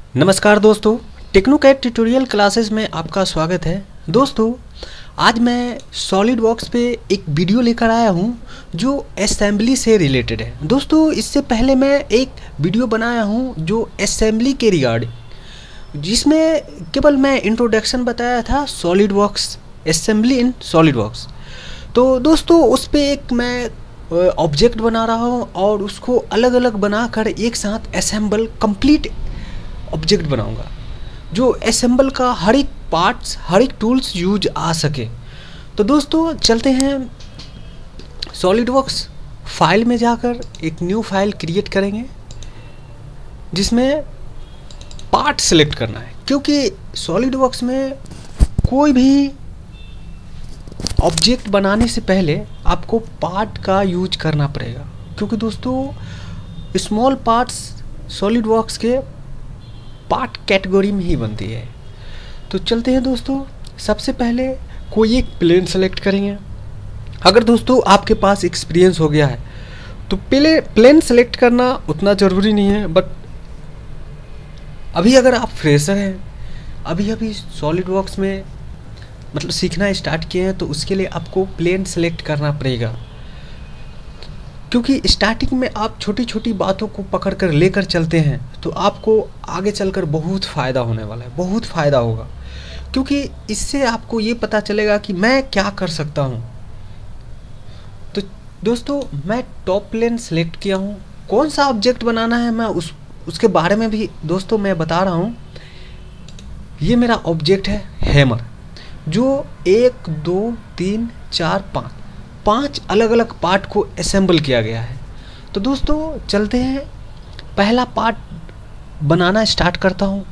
नमस्कार दोस्तों, टेक्नोकैड tutorial classes में आपका स्वागत है। दोस्तों, आज मैं सॉलिड वर्क्स पे एक वीडियो लेकर आया हूँ जो असेंबली से रिलेटेड है। दोस्तों, इससे पहले मैं एक वीडियो बनाया हूँ जो असेंबली के रिगार्डिंग, जिसमें केवल मैं इंट्रोडक्शन बताया था SolidWorks, assembly in SolidWorks. तो दोस्तों, उस पर एक मैं ऑब्जेक्ट बना रहा हूँ और उसको अलग अलग बनाकर एक साथ असेंबल कंप्लीट ऑब्जेक्ट बनाऊंगा जो असेंबल का हर एक पार्ट्स, हर एक टूल्स यूज आ सके। तो दोस्तों, चलते हैं सॉलिडवर्क्स फाइल में जाकर एक न्यू फाइल क्रिएट करेंगे जिसमें पार्ट सिलेक्ट करना है, क्योंकि सॉलिडवर्क्स में कोई भी ऑब्जेक्ट बनाने से पहले आपको पार्ट का यूज करना पड़ेगा, क्योंकि दोस्तों स्मॉल पार्ट्स सॉलिडवर्क्स के पार्ट कैटेगरी में ही बनती है। तो चलते हैं दोस्तों, सबसे पहले कोई एक प्लेन सेलेक्ट करेंगे। अगर दोस्तों आपके पास एक्सपीरियंस हो गया है तो पहले प्लेन सेलेक्ट करना उतना ज़रूरी नहीं है, बट अभी अगर आप फ्रेशर हैं, अभी सॉलिडवर्क्स में मतलब सीखना स्टार्ट किए हैं, तो उसके लिए आपको प्लेन सेलेक्ट करना पड़ेगा, क्योंकि स्टार्टिंग में आप छोटी छोटी बातों को पकड़ कर लेकर चलते हैं तो आपको आगे चलकर बहुत फ़ायदा होने वाला है, बहुत फ़ायदा होगा, क्योंकि इससे आपको ये पता चलेगा कि मैं क्या कर सकता हूँ। तो दोस्तों, मैं टॉप प्लेन सेलेक्ट किया हूँ। कौन सा ऑब्जेक्ट बनाना है मैं उसके बारे में भी दोस्तों मैं बता रहा हूँ। ये मेरा ऑब्जेक्ट है हैमर, जो 1 2 3 4 5 अलग अलग पार्ट को असेंबल किया गया है। तो दोस्तों चलते हैं, पहला पार्ट बनाना स्टार्ट करता हूँ।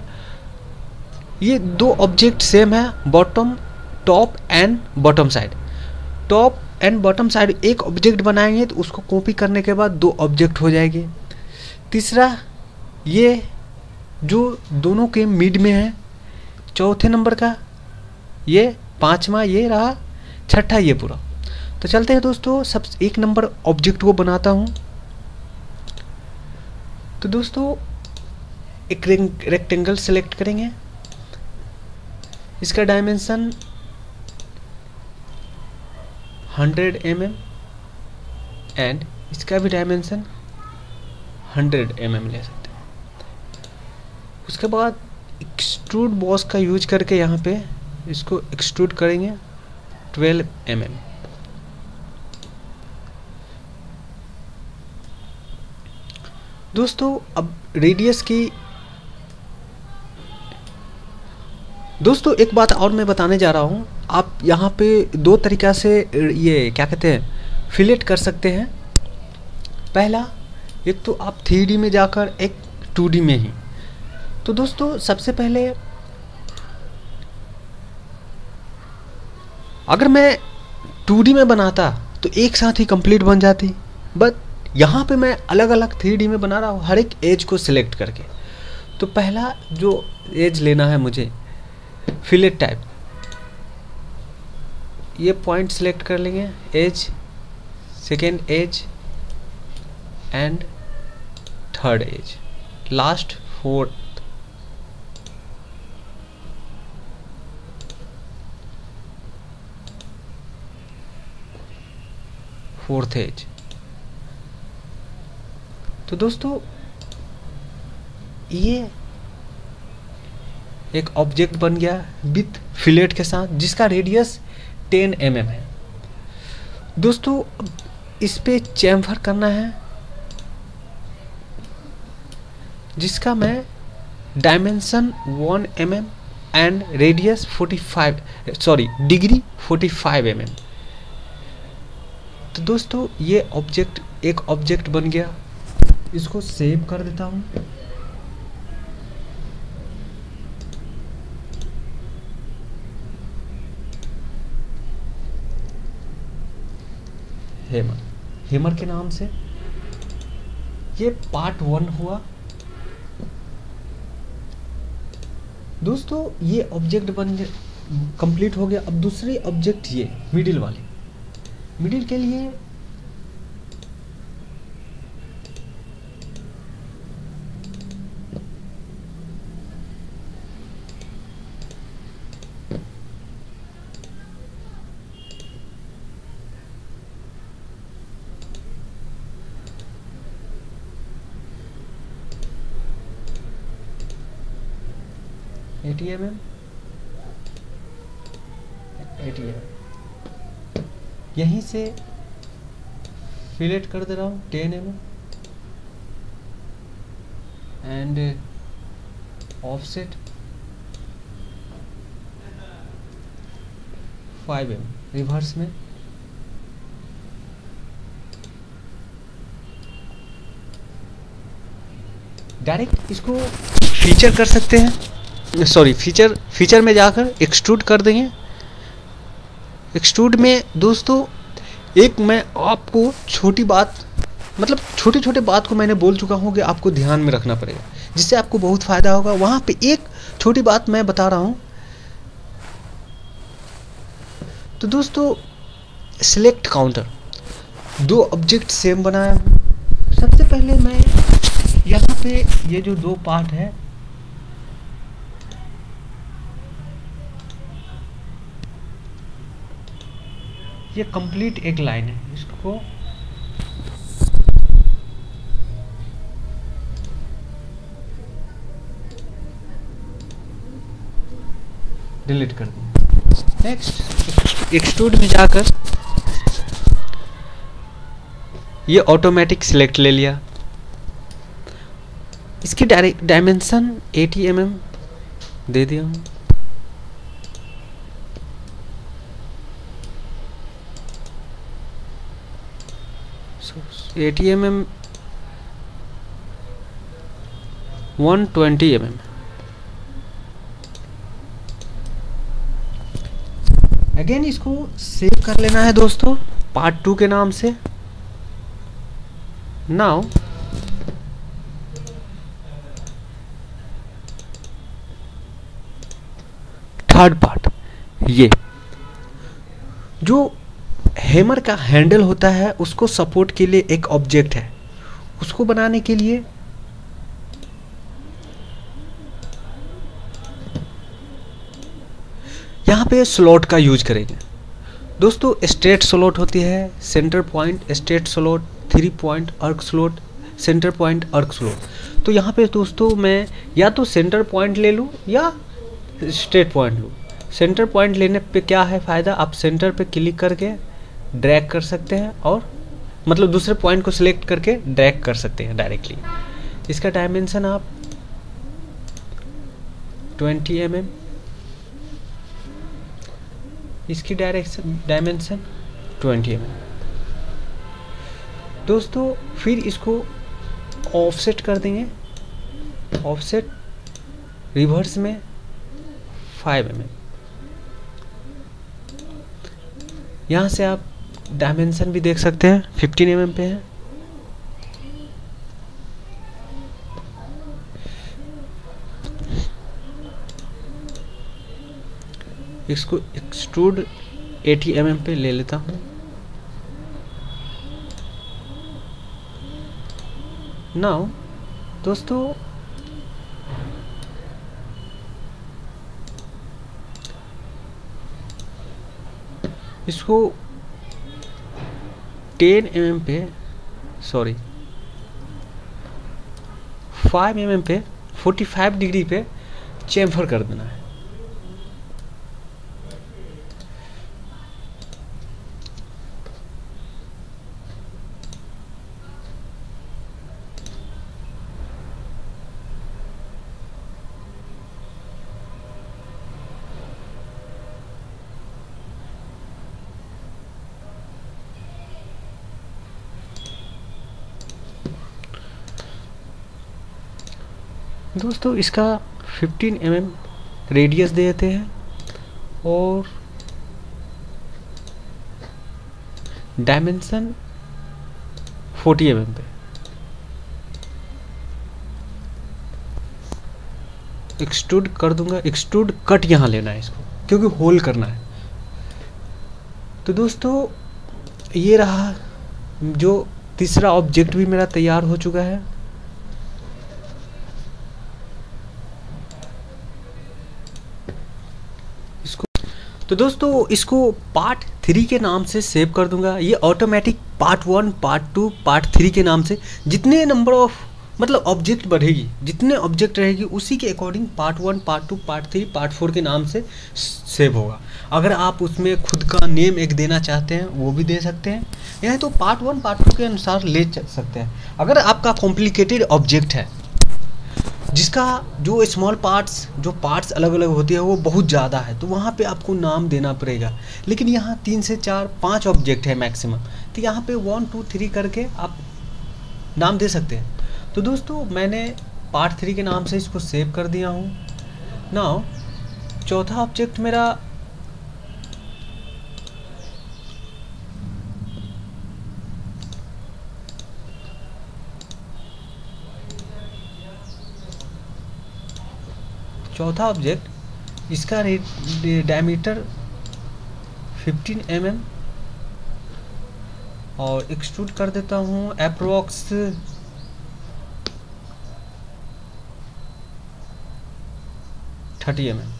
ये दो ऑब्जेक्ट सेम है, bottom, top and bottom side. Top and bottom side एक ऑब्जेक्ट बनाएंगे तो उसको कॉपी करने के बाद दो ऑब्जेक्ट हो जाएंगे। तीसरा, ये जो दोनों के मिड में है, चौथे नंबर का ये, पांचवा ये रहा, छठा ये पूरा। तो चलते हैं दोस्तों, सब एक नंबर ऑब्जेक्ट को बनाता हूँ। तो दोस्तों एक रेक्टेंगल सेलेक्ट करेंगे, इसका डायमेंशन 100 mm एंड इसका भी डायमेंशन 100 mm ले सकते हैं। उसके बाद एक्सट्रूड बॉस का यूज करके यहाँ पे इसको एक्सट्रूड करेंगे 12 mm। दोस्तों अब रेडियस की, दोस्तों एक बात और मैं बताने जा रहा हूँ। आप यहाँ पे दो तरीक़ा से ये क्या कहते हैं फिलेट कर सकते हैं। पहला, एक तो आप 3D में जाकर, एक 2D में ही। तो दोस्तों सबसे पहले अगर मैं 2D में बनाता तो एक साथ ही कंप्लीट बन जाती, बट यहाँ पे मैं अलग अलग 3D में बना रहा हूँ, हर एक एज को सिलेक्ट करके। तो पहला जो एज लेना है मुझे, फिलेट टाइप, ये पॉइंट सिलेक्ट कर लेंगे, edge, second edge and third edge, last fourth edge. तो दोस्तों ये एक ऑब्जेक्ट बन गया विथ फिलेट के साथ, जिसका रेडियस 10 mm है। दोस्तों इस पे चैम्फर करना है, जिसका मैं dimension 1 mm and radius 45 mm। तो दोस्तों ये ऑब्जेक्ट, एक ऑब्जेक्ट बन गया। इसको सेव कर देता हूँ। हेमर के नाम से ये पार्ट 1 हुआ। दोस्तों ये ऑब्जेक्ट बन कंप्लीट हो गया। अब दूसरी ऑब्जेक्ट, ये मिडिल वाले, मिडिल के लिए 80 mm, 80 mm, यहीं से फिलेट कर दे रहा हूँ 10 mm and offset 5 mm reverse में। डायरेक्ट इसको फीचर कर सकते हैं, सॉरी फीचर में जाकर एक्सट्रूड कर देंगे। एक्सट्रूड में दोस्तों एक मैं आपको छोटी बात, मतलब छोटे छोटे बात को मैंने बोल चुका हूँ कि आपको ध्यान में रखना पड़ेगा, जिससे आपको बहुत फ़ायदा होगा। वहाँ पे एक छोटी बात मैं बता रहा हूँ। तो दोस्तों सिलेक्ट काउंटर, 2 ऑब्जेक्ट सेम बनाया हूँ। सबसे पहले मैं यहाँ पे ये जो 2 पार्ट है, ये कंप्लीट एक लाइन है, इसको डिलीट कर दूँ। नेक्स्ट एक्सट्रूड में जाकर ये ऑटोमेटिक सिलेक्ट ले लिया। इसकी डायमेंशन 80 mm दे दिया हूँ। So 80 mm 120 mm। अगेन इसको सेव कर लेना है दोस्तों पार्ट 2 के नाम से। नाउ थर्ड पार्ट, ये जो हैमर का हैंडल होता है उसको सपोर्ट के लिए एक ऑब्जेक्ट है, उसको बनाने के लिए यहाँ पे स्लॉट का यूज करेंगे दोस्तों। स्ट्रेट स्लॉट होती है, center point straight slot, 3 point arc slot, center point arc slot. तो यहाँ पे दोस्तों मैं या तो सेंटर पॉइंट ले लूँ या स्ट्रेट पॉइंट लूँ। सेंटर पॉइंट लेने पे क्या है फ़ायदा, आप सेंटर पे क्लिक करके ड्रैग कर सकते हैं, और मतलब दूसरे पॉइंट को सिलेक्ट करके ड्रैग कर सकते हैं डायरेक्टली। इसका डायमेंशन आप 20 mm, इसकी डायमेंशन 20 mm दोस्तों। फिर इसको ऑफसेट कर देंगे, ऑफसेट रिवर्स में 5 mm। यहाँ से आप डायमेंशन भी देख सकते हैं 15 mm पे है। इसको एक्सट्रूड 80 mm पे ले लेता हूँ। नाउ दोस्तों इसको 10 mm पे, सॉरी 5 mm पे 45 डिग्री पे चेम्फर कर देना है। दोस्तों इसका 15 mm रेडियस देते हैं और डायमेंशन 40 mm पे। एक्सट्रूड कर दूंगा, एक्सट्रूड कट यहाँ लेना है इसको, क्योंकि होल करना है। तो दोस्तों ये रहा, जो तीसरा ऑब्जेक्ट भी मेरा तैयार हो चुका है। तो दोस्तों इसको पार्ट 3 के नाम से सेव कर दूंगा। ये ऑटोमेटिक पार्ट 1, पार्ट 2, पार्ट 3 के नाम से जितने नंबर ऑफ मतलब ऑब्जेक्ट बढ़ेगी, जितने ऑब्जेक्ट रहेगी उसी के according part 1, part 2, part 3, part 4 के नाम से सेव होगा। अगर आप उसमें खुद का नेम एक देना चाहते हैं वो भी दे सकते हैं, या तो पार्ट 1 पार्ट 2 के अनुसार ले सकते हैं। अगर आपका कॉम्प्लिकेटेड ऑब्जेक्ट है जिसका जो स्मॉल पार्ट्स, जो पार्ट्स अलग अलग होती है वो बहुत ज़्यादा है, तो वहाँ पे आपको नाम देना पड़ेगा। लेकिन यहाँ 3 से 4, 5 ऑब्जेक्ट है मैक्सिमम, तो यहाँ पे 1, 2, 3 करके आप नाम दे सकते हैं। तो दोस्तों मैंने पार्ट 3 के नाम से इसको सेव कर दिया हूँ। नाउ चौथा ऑब्जेक्ट मेरा इसका डायमीटर 15 mm और एक्सट्रूड कर देता हूँ अप्रोक्स 30 mm।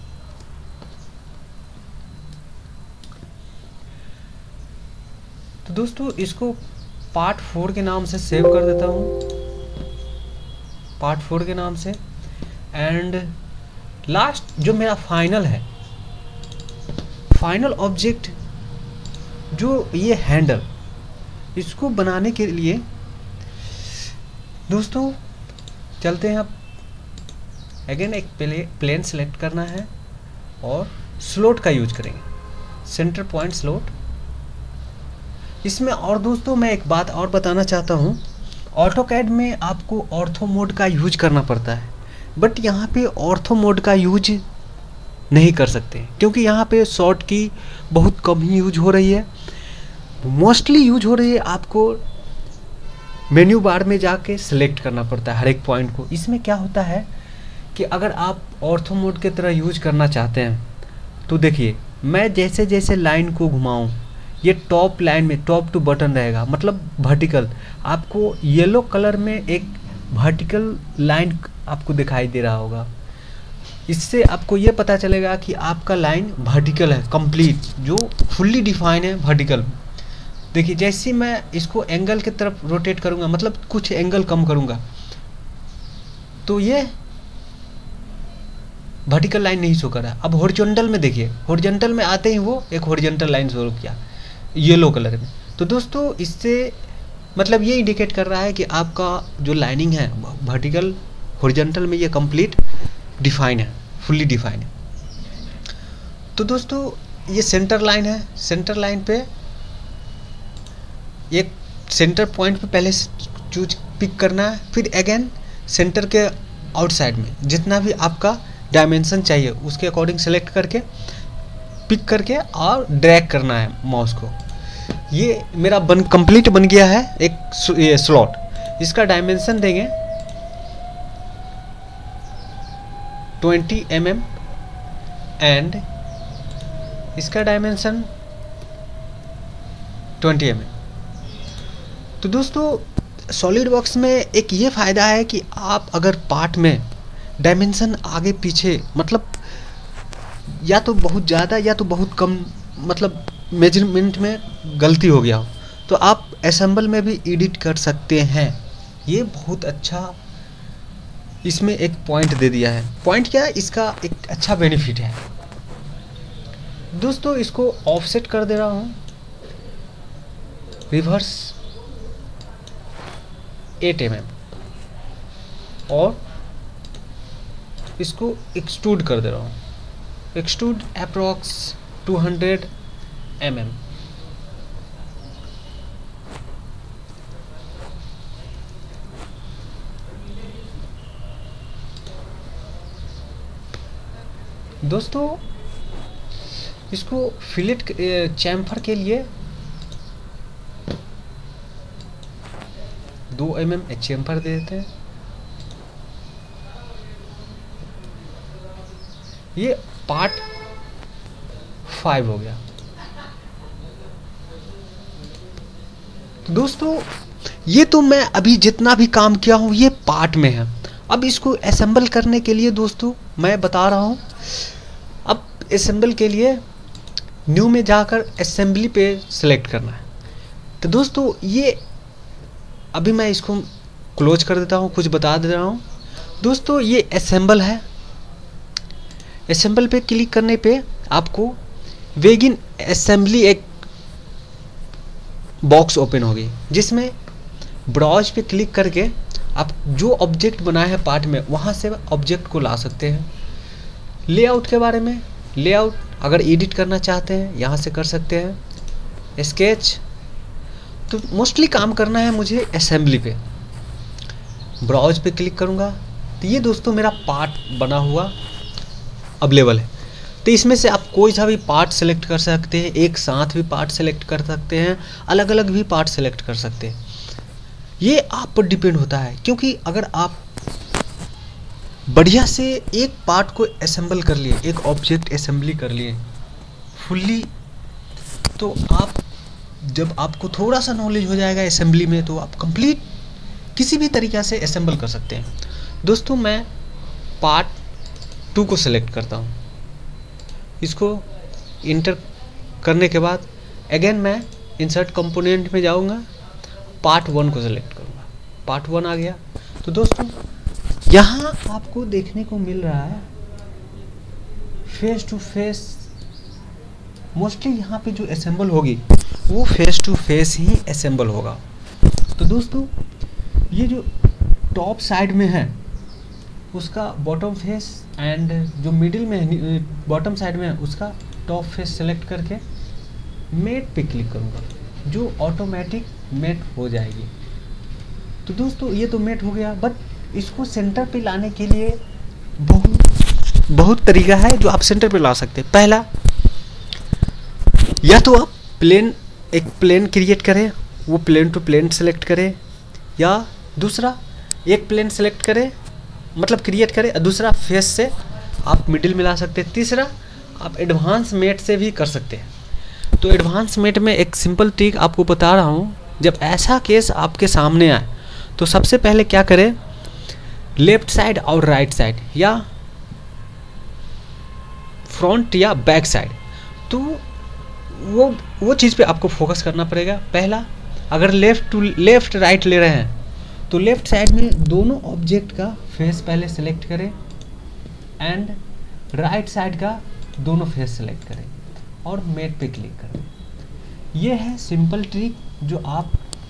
तो दोस्तों इसको पार्ट 4 के नाम से सेव कर देता हूँ, पार्ट 4 के नाम से। एंड लास्ट जो मेरा फाइनल है, फाइनल ऑब्जेक्ट जो ये हैंडल, इसको बनाने के लिए दोस्तों चलते हैं। अब अगेन एक प्लेन सेलेक्ट करना है और स्लॉट का यूज करेंगे, सेंटर पॉइंट स्लॉट इसमें। और दोस्तों मैं एक बात और बताना चाहता हूँ, ऑटोकैड में आपको ऑर्थो मोड का यूज करना पड़ता है, बट यहाँ पे ऑर्थो मोड का यूज नहीं कर सकते क्योंकि यहाँ पे शॉर्ट की बहुत कम ही यूज हो रही है, मोस्टली यूज हो रही है। आपको मेन्यू बार में जाके सिलेक्ट करना पड़ता है हर एक पॉइंट को। इसमें क्या होता है कि अगर आप ऑर्थो मोड की तरह यूज करना चाहते हैं तो देखिए, मैं जैसे जैसे लाइन को घुमाऊँ, ये टॉप लाइन में टॉप टू बटन रहेगा, मतलब वर्टिकल। आपको येलो कलर में एक वर्टिकल लाइन आपको दिखाई दे रहा होगा, इससे आपको ये पता चलेगा कि आपका लाइन वर्टिकल है, कंप्लीट, जो फुल्ली डिफाइन है वर्टिकल। देखिए जैसे मैं इसको एंगल की तरफ रोटेट करूँगा, मतलब कुछ एंगल कम करूँगा, तो ये वर्टिकल लाइन नहीं शो कर रहा। अब हॉरिजॉन्टल में देखिए, हॉरिजॉन्टल में आते ही वो एक हॉरिजॉन्टल लाइन शो किया येलो कलर में। तो दोस्तों इससे मतलब ये इंडिकेट कर रहा है कि आपका जो लाइनिंग है वर्टिकल हॉरिजॉन्टल में ये कंप्लीट डिफाइन है, फुल्ली डिफाइन है। तो दोस्तों ये सेंटर लाइन है, सेंटर लाइन पे एक सेंटर पॉइंट पे पहले चूज पिक करना है, फिर अगेन सेंटर के आउटसाइड में जितना भी आपका डायमेंशन चाहिए उसके अकॉर्डिंग सेलेक्ट करके पिक करके और ड्रैग करना है माउस को। ये मेरा कंप्लीट बन गया है एक ये स्लॉट। इसका डायमेंशन देंगे 20 mm एंड इसका डायमेंशन 20 mm। तो दोस्तों सॉलिड वर्क्स में एक ये फ़ायदा है कि आप अगर पार्ट में डायमेंशन आगे पीछे, मतलब या तो बहुत ज़्यादा या तो बहुत कम, मतलब मेजरमेंट में गलती हो गया हो, तो आप असेंबल में भी एडिट कर सकते हैं। ये बहुत अच्छा इसमें एक पॉइंट दे दिया है। पॉइंट क्या है, इसका एक अच्छा बेनिफिट है दोस्तों। इसको ऑफसेट कर दे रहा हूँ, रिवर्स 8 mm और इसको एक्सट्रूड कर दे रहा हूँ, एक्सट्रूड अप्रॉक्स 200 mm। दोस्तों इसको फिलेट चैम्फर के लिए 2 mm चैम्फर दे देते हैं। ये पार्ट 5 हो गया। तो दोस्तों ये तो मैं अभी जितना भी काम किया हूँ ये पार्ट में है। अब इसको असेंबल करने के लिए दोस्तों मैं बता रहा हूँ, अब असेंबल के लिए न्यू में जाकर असेंबली पे सिलेक्ट करना है। तो दोस्तों ये अभी मैं इसको क्लोज कर देता हूँ, कुछ बता दे रहा हूँ दोस्तों। ये असेंबल है, असेंबल पे क्लिक करने पे आपको बेगिन असेंबली एक बॉक्स ओपन होगी, जिसमें ब्राउज पे क्लिक करके आप जो ऑब्जेक्ट बनाए हैं पार्ट में वहाँ से ऑब्जेक्ट को ला सकते हैं। लेआउट के बारे में, लेआउट अगर एडिट करना चाहते हैं यहाँ से कर सकते हैं। स्केच तो मोस्टली काम करना है मुझे असेंबली पे, ब्राउज पे क्लिक करूँगा तो ये दोस्तों मेरा पार्ट बना हुआ अवेलेबल है। तो इसमें से आप कोई सा भी पार्ट सेलेक्ट कर सकते हैं, एक साथ भी पार्ट सेलेक्ट कर सकते हैं, अलग अलग भी पार्ट सेलेक्ट कर सकते हैं। ये आप पर डिपेंड होता है, क्योंकि अगर आप बढ़िया से एक पार्ट को असेंबल कर लिए, एक ऑब्जेक्ट असेंबली कर लिए फुल्ली, तो आप जब आपको थोड़ा सा नॉलेज हो जाएगा असेंबली में तो आप कंप्लीट किसी भी तरीक़े से असेंबल कर सकते हैं। दोस्तों मैं पार्ट 2 को सिलेक्ट करता हूँ, इसको इंटर करने के बाद अगेन मैं इंसर्ट कंपोनेंट में जाऊँगा, पार्ट 1 को सिलेक्ट करूँगा, पार्ट 1 आ गया। तो दोस्तों यहाँ आपको देखने को मिल रहा है फेस टू फेस, मोस्टली यहाँ पे जो असेंबल होगी वो फेस टू फेस ही असेंबल होगा। तो दोस्तों ये जो टॉप साइड में है उसका बॉटम फेस एंड जो मिडिल में है बॉटम साइड में है उसका टॉप फेस सेलेक्ट करके मेट पे क्लिक करूँगा, जो ऑटोमेटिक मेट हो जाएगी। तो दोस्तों ये तो मेट हो गया, बट इसको सेंटर पे लाने के लिए बहुत तरीका है जो आप सेंटर पे ला सकते हैं। पहला, या तो आप एक प्लेन क्रिएट करें, वो प्लेन टू प्लेन सेलेक्ट करें, या दूसरा एक प्लेन सेलेक्ट करें मतलब क्रिएट करें, दूसरा फेस से आप मिडिल में ला सकते हैं, तीसरा आप एडवांस मेट से भी कर सकते हैं। तो एडवांस मेट में एक सिंपल ट्रिक आपको बता रहा हूँ। जब ऐसा केस आपके सामने आए तो सबसे पहले क्या करें, लेफ्ट साइड और राइट साइड या फ्रंट या बैक साइड, तो वो चीज़ पे आपको फोकस करना पड़ेगा। पहला, अगर लेफ्ट राइट ले रहे हैं तो लेफ्ट साइड में दोनों ऑब्जेक्ट का फेस पहले सेलेक्ट करें एंड राइट साइड का दोनों फेस सेलेक्ट करें और मेट पे क्लिक करें। ये है सिंपल ट्रिक जो आप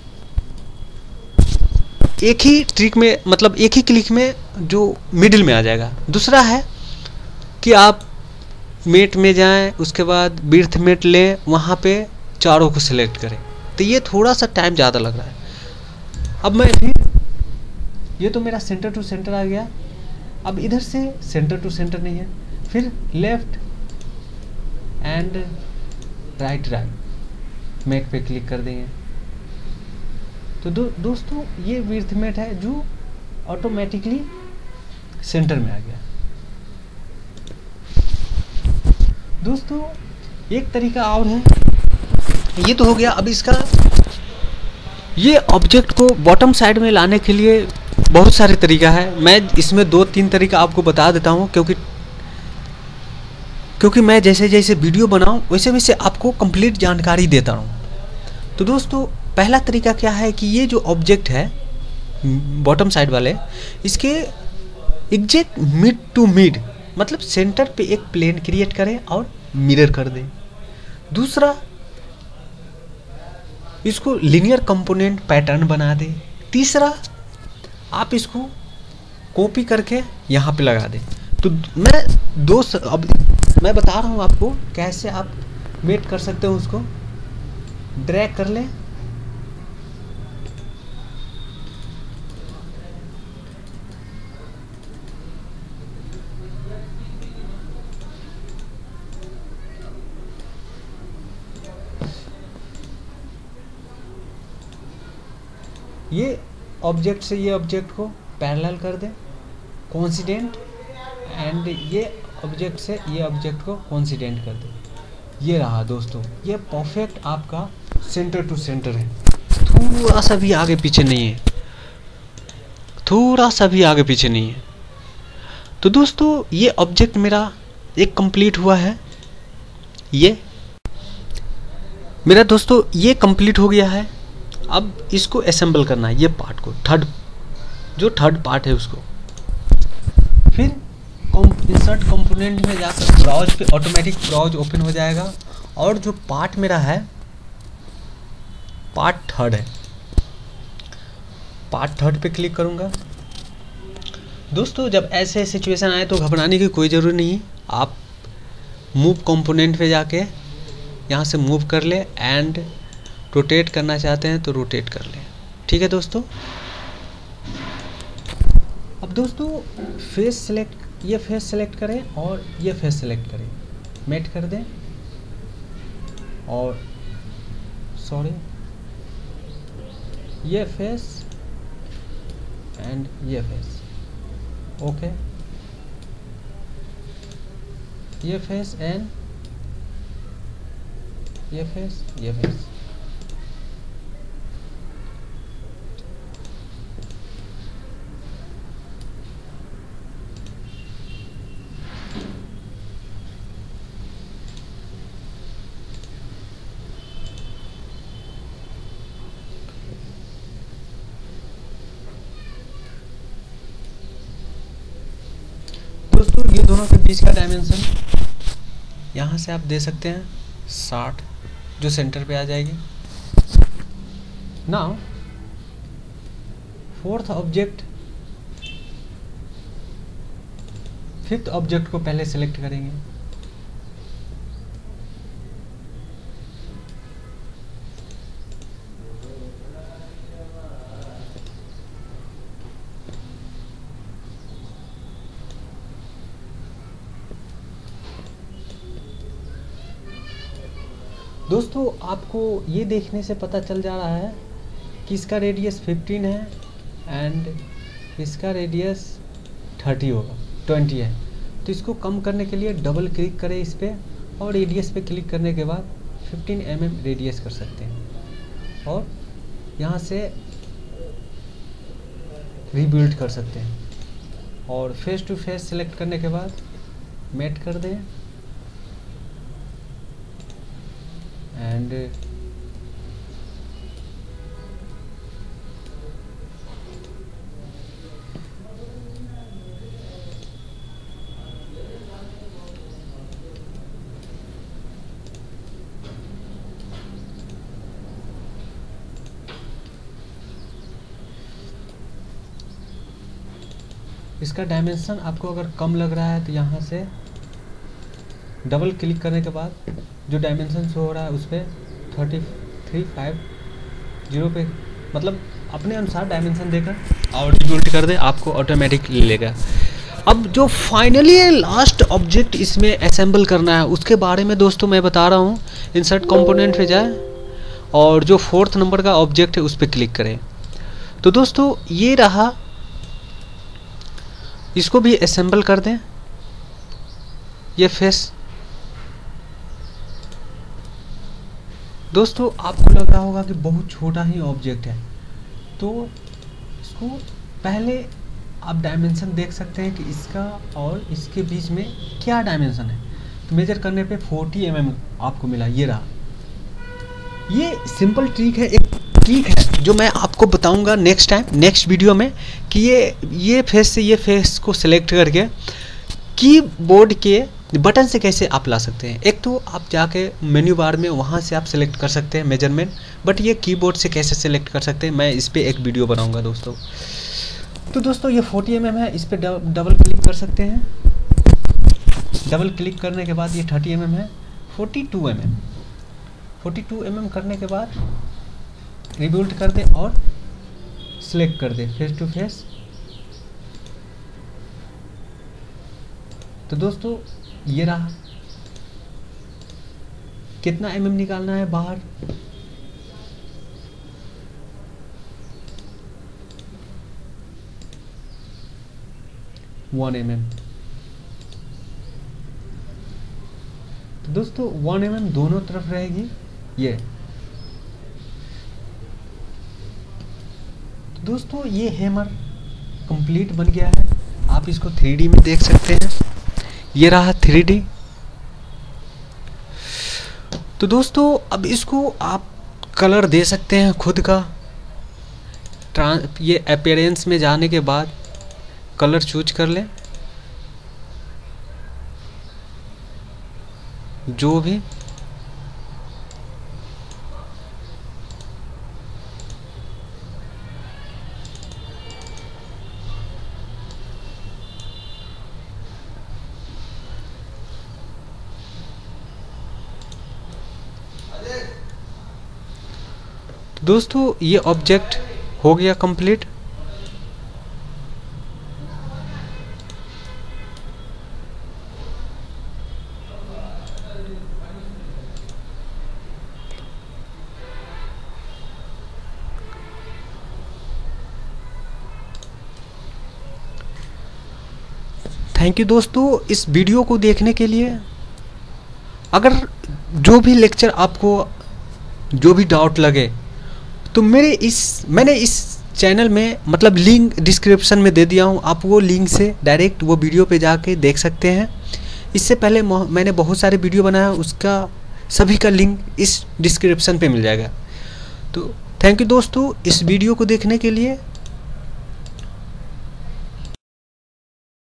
एक ही ट्रिक में मतलब एक ही क्लिक में जो मिडिल में आ जाएगा। दूसरा है कि आप मेट में जाएं, उसके बाद बिर्थ मेट लें, वहाँ पे चारों को सिलेक्ट करें। तो ये थोड़ा सा टाइम ज़्यादा लग रहा है। अब मैं फिर ये तो मेरा सेंटर टू सेंटर आ गया, अब इधर से सेंटर टू सेंटर नहीं है, फिर लेफ्ट एंड राइट मेट पे क्लिक कर देंगे। तो दोस्तों ये विड्थ मेट है जो ऑटोमेटिकली सेंटर में आ गया। दोस्तों एक तरीका और है, ये तो हो गया। अब इसका ये ऑब्जेक्ट को बॉटम साइड में लाने के लिए बहुत सारे तरीका है। मैं इसमें 2-3 तरीका आपको बता देता हूँ, क्योंकि मैं जैसे जैसे वीडियो बनाऊँ वैसे वैसे आपको कंप्लीट जानकारी देता हूँ। तो दोस्तों पहला तरीका क्या है कि ये जो ऑब्जेक्ट है बॉटम साइड वाले, इसके एग्जैक्ट मिड टू मिड मतलब सेंटर पे एक प्लेन क्रिएट करें और मिरर कर दें। दूसरा, इसको लीनियर कंपोनेंट पैटर्न बना दें। तीसरा, आप इसको कॉपी करके यहाँ पे लगा दें। तो अब मैं बता रहा हूँ आपको कैसे आप मेट कर सकते हो। उसको ड्रैग कर लें, ये ऑब्जेक्ट से ये ऑब्जेक्ट को पैरेलल कर दें कोइंसिडेंट, एंड ये ऑब्जेक्ट से ये ऑब्जेक्ट को कोइंसिडेंट कर दें। ये रहा दोस्तों, ये परफेक्ट आपका सेंटर टू सेंटर है, थोड़ा सा भी आगे पीछे नहीं है, थोड़ा सा भी आगे पीछे नहीं है। तो दोस्तों ये ऑब्जेक्ट मेरा एक कंप्लीट हुआ है। ये मेरा दोस्तों ये कंप्लीट हो गया है। अब इसको असेंबल करना है, ये पार्ट को जो थर्ड पार्ट है उसको। फिर इंसर्ट कंपोनेंट में जाकर ब्राउज पे ऑटोमेटिक ब्राउज ओपन हो जाएगा, और जो पार्ट मेरा है पार्ट थर्ड है, पार्ट थर्ड पे क्लिक करूँगा। दोस्तों जब ऐसे सिचुएशन आए तो घबराने की कोई ज़रूरत नहीं, आप मूव कंपोनेंट पे जाके यहाँ से मूव कर ले, एंड रोटेट करना चाहते हैं तो रोटेट कर ले। ठीक है दोस्तों। अब दोस्तों फेस सेलेक्ट, ये फेस सेलेक्ट करें और ये फेस सेलेक्ट करें, मेट कर दें, और सॉरी ये फेस एंड ये फेस, ओके, ये फेस एंड ये फेस, ये फेस। दोस्तों ये दोनों के बीच का डायमेंशन यहाँ से आप दे सकते हैं 60, जो सेंटर पे आ जाएगी। Now fourth object, fifth object को पहले सेलेक्ट करेंगे। दोस्तों आपको ये देखने से पता चल जा रहा है कि इसका रेडियस 15 है एंड इसका रेडियस 30 होगा, 20 है। तो इसको कम करने के लिए डबल क्लिक करें इस पर, और रेडियस पे क्लिक करने के बाद 15 mm रेडियस कर सकते हैं, और यहाँ से रीबिल्ड कर सकते हैं। और फेस टू फेस सेलेक्ट करने के बाद मेट कर दें, एंड इसका डायमेंशन आपको अगर कम लग रहा है तो यहाँ से डबल क्लिक करने के बाद जो डायमेंशन शो हो रहा है उस पर 3350 पे, मतलब अपने अनुसार डायमेंशन देकर और रिबिल्ड कर दे, आपको ऑटोमेटिक ले लेगा। अब जो फाइनली लास्ट ऑब्जेक्ट इसमें असेंबल करना है उसके बारे में दोस्तों मैं बता रहा हूँ। इंसर्ट कंपोनेंट पे जाए और जो 4th नंबर का ऑब्जेक्ट है उस पर क्लिक करें। तो दोस्तों ये रहा, इसको भी असेंबल कर दें। ये फेस, दोस्तों आपको लग रहा होगा कि बहुत छोटा ही ऑब्जेक्ट है, तो इसको पहले आप डायमेंशन देख सकते हैं कि इसका और इसके बीच में क्या डायमेंशन है। तो मेजर करने पे 40 mm आपको मिला, ये रहा। ये सिंपल ट्रिक है, एक ट्रिक है जो मैं आपको बताऊंगा नेक्स्ट टाइम, नेक्स्ट वीडियो में, कि ये फेस से ये फेस को सिलेक्ट करके कीबोर्ड के बटन से कैसे आप ला सकते हैं। एक तो आप जाके मेन्यू बार में वहाँ से आप सेलेक्ट कर सकते हैं मेजरमेंट, बट ये कीबोर्ड से कैसे सेलेक्ट कर सकते हैं मैं इस पर एक वीडियो बनाऊंगा दोस्तों। तो दोस्तों ये 40 mm है, इस पर डबल क्लिक कर सकते हैं। डबल क्लिक करने के बाद ये 30 mm है, 42 mm, 42 mm करने के बाद रिबिल्ड कर दे और सिलेक्ट कर दे फेस टू फेस। तो दोस्तों ये रहा, कितना mm निकालना है बाहर, वन mm। तो दोस्तों 1 mm दोनों तरफ रहेगी ये। तो दोस्तों ये हैमर कंप्लीट बन गया है, आप इसको 3D में देख सकते हैं। ये रहा 3D। तो दोस्तों अब इसको आप कलर दे सकते हैं खुद का, ये अपीयरेंस में जाने के बाद कलर चूज कर लें, जो भी दोस्तों ये ऑब्जेक्ट हो गया कंप्लीट। थैंक यू दोस्तों इस वीडियो को देखने के लिए। अगर जो भी लेक्चर आपको जो भी डाउट लगे तो मैंने इस चैनल में मतलब लिंक डिस्क्रिप्शन में दे दिया हूँ, आप वो लिंक से डायरेक्ट वो वीडियो पे जाके देख सकते हैं। इससे पहले मैंने बहुत सारे वीडियो बनाया, उसका सभी का लिंक इस डिस्क्रिप्शन पे मिल जाएगा। तो थैंक यू दोस्तों इस वीडियो को देखने के लिए।